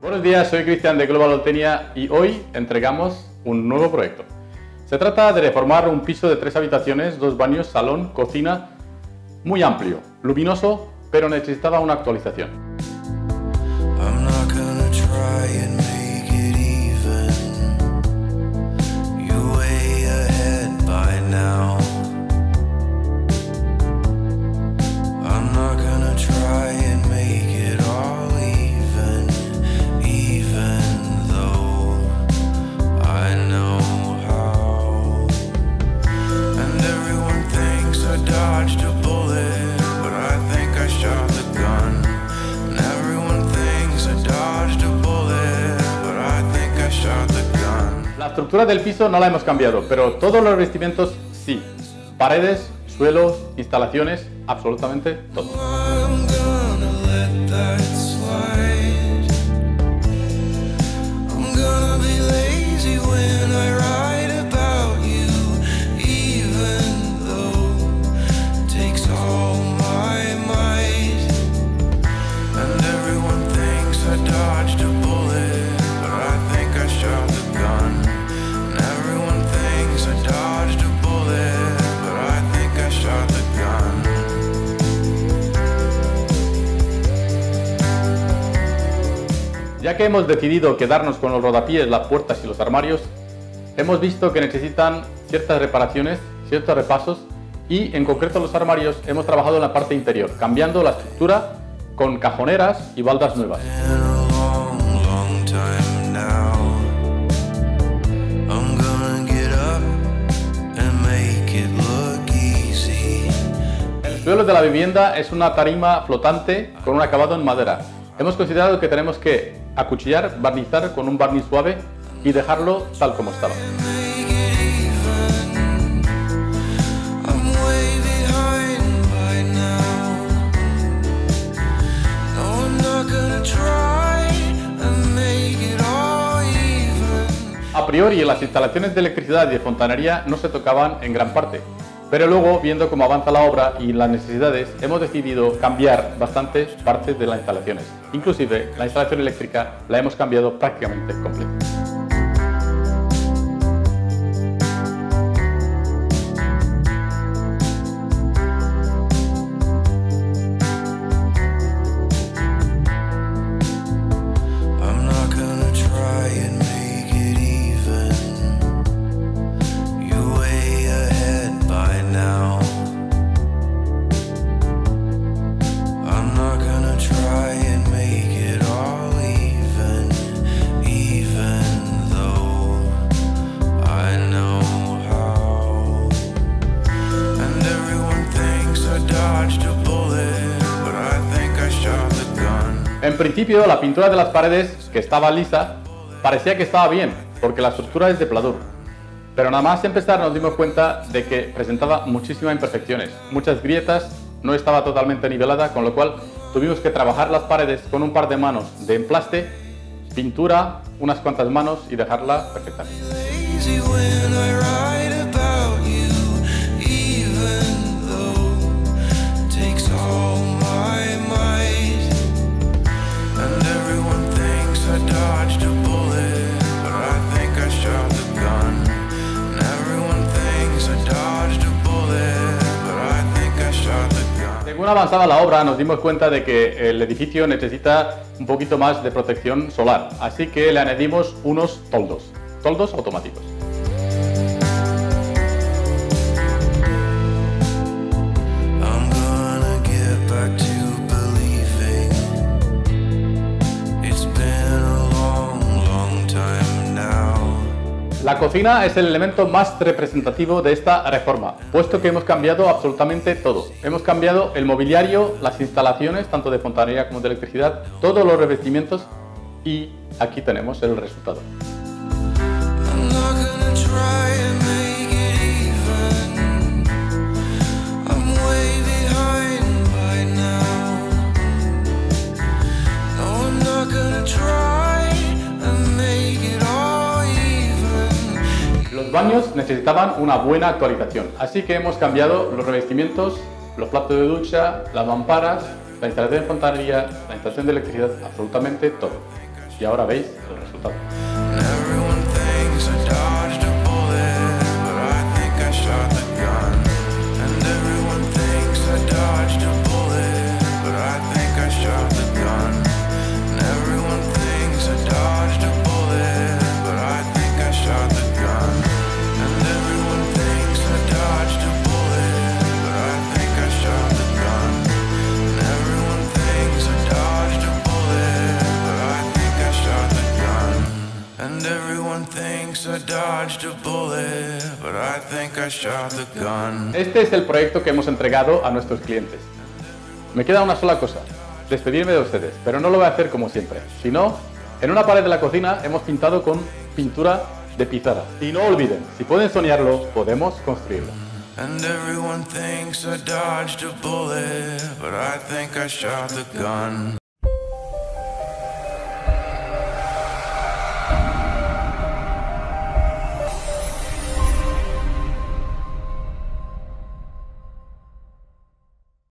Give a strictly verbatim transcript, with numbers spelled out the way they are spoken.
Buenos días, soy Cristian de Global Oltenia y hoy entregamos un nuevo proyecto. Se trata de reformar un piso de tres habitaciones, dos baños, salón, cocina, muy amplio, luminoso, pero necesitaba una actualización. La estructura del piso no la hemos cambiado, pero todos los revestimientos sí. Paredes, suelos, instalaciones, absolutamente todo. Ya que hemos decidido quedarnos con los rodapiés, las puertas y los armarios, hemos visto que necesitan ciertas reparaciones, ciertos repasos y en concreto los armarios hemos trabajado en la parte interior, cambiando la estructura con cajoneras y baldas nuevas. El suelo de la vivienda es una tarima flotante con un acabado en madera. Hemos considerado que tenemos que acuchillar, barnizar con un barniz suave y dejarlo tal como estaba. A priori, las instalaciones de electricidad y de fontanería no se tocaban en gran parte. Pero luego, viendo cómo avanza la obra y las necesidades, hemos decidido cambiar bastante parte de las instalaciones. Inclusive, la instalación eléctrica la hemos cambiado prácticamente completa. En principio, la pintura de las paredes, que estaba lisa, parecía que estaba bien, porque la estructura es de pladur. Pero nada más empezar nos dimos cuenta de que presentaba muchísimas imperfecciones, muchas grietas, no estaba totalmente nivelada, con lo cual tuvimos que trabajar las paredes con un par de manos de emplaste, pintura, unas cuantas manos y dejarla perfectamente. Según avanzaba la obra, nos dimos cuenta de que el edificio necesita un poquito más de protección solar, así que le añadimos unos toldos, toldos automáticos. La cocina es el elemento más representativo de esta reforma, puesto que hemos cambiado absolutamente todo. Hemos cambiado el mobiliario, las instalaciones, tanto de fontanería como de electricidad, todos los revestimientos y aquí tenemos el resultado. Los baños necesitaban una buena actualización, así que hemos cambiado los revestimientos, los platos de ducha, las mamparas, la instalación de fontanería, la instalación de electricidad, absolutamente todo. y ahora veis el resultado. Este es el proyecto que hemos entregado a nuestros clientes. Me queda una sola cosa, despedirme de ustedes, pero no lo voy a hacer como siempre, sino en una pared de la cocina hemos pintado con pintura de pizarra. Y no olviden, si pueden soñarlo, podemos construirlo. And everyone thinks I dodged a bullet, but I think I shot the gun.